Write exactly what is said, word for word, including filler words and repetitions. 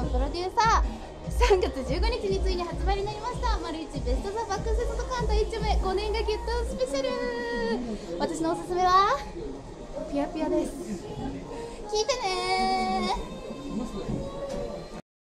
プロデューサー。さんがつじゅうごにちについに発売になりました「マルイチベスト・ザ・バック・セットカントいっちょめごねんがゲットスペシャル」。私のおすすめはピヤピヤです。聞いてねー。